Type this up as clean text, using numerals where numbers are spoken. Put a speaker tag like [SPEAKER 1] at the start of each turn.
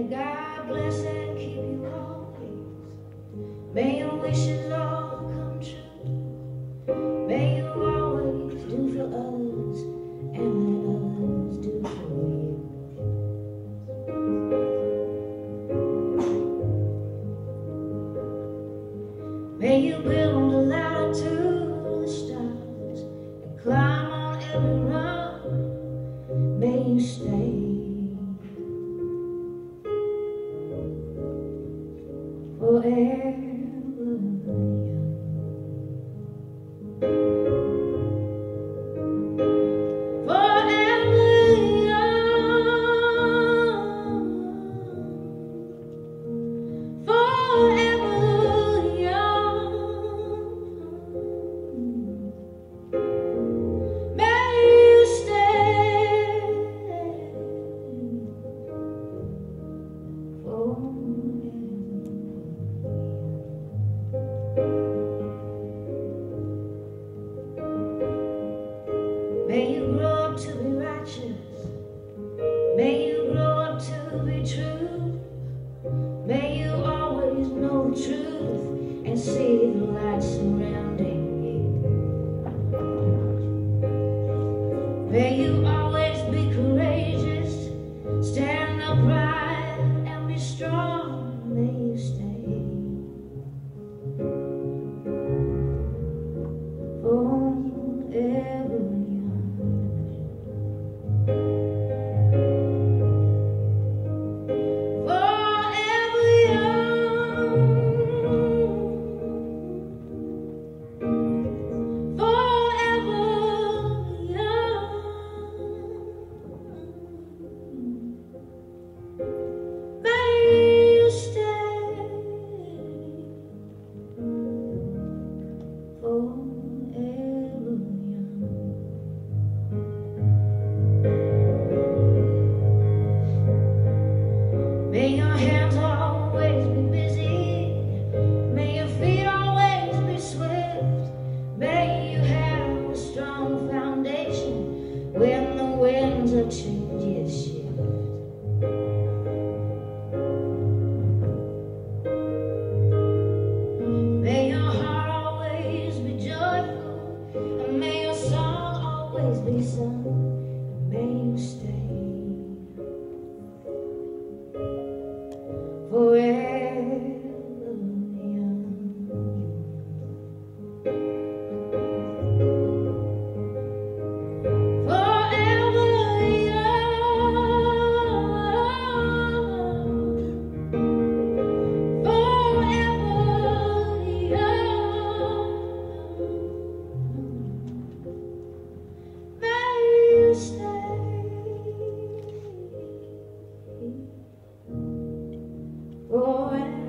[SPEAKER 1] May God bless and keep you always. May your wishes all come true. May you always do for others and let others do for you. May you build a ladder to the stars and climb on every rung. May you stay forever young. Forever young. Forever young. May you stay forever. May you grow up to be righteous. May you grow up to be true. May you always know the truth and see the light surrounding you. May you always be courageous, stand upright and be strong. May you stay forever young. Forever young. Forever young. May you stay forever young. May your hands always be busy. May your feet always be swift. May you have a strong foundation when the winds of change shift. May your heart always be joyful, and may your song always be sung, and may you stay forever young. Forever young. Forever young. May you stay forever.